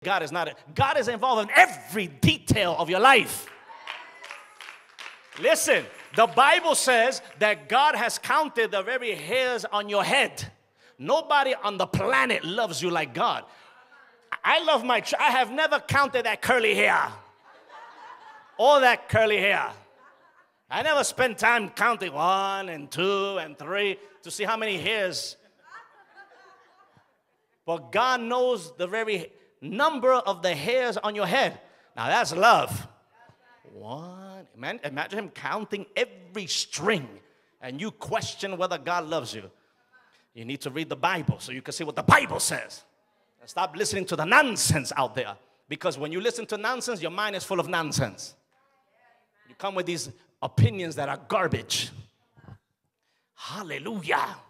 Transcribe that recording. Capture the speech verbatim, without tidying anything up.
God is not. God is involved in every detail of your life. Listen, the Bible says that God has counted the very hairs on your head. Nobody on the planet loves you like God. I love my, I have never counted that curly hair. All that curly hair. I never spent time counting one and two and three to see how many hairs. But God knows the very number of the hairs on your head. Now that's love. One, man, imagine him counting every string and you question whether God loves you. You need to read the Bible so you can see what the Bible says. And stop listening to the nonsense out there. Because when you listen to nonsense, your mind is full of nonsense. You come with these opinions that are garbage. Hallelujah.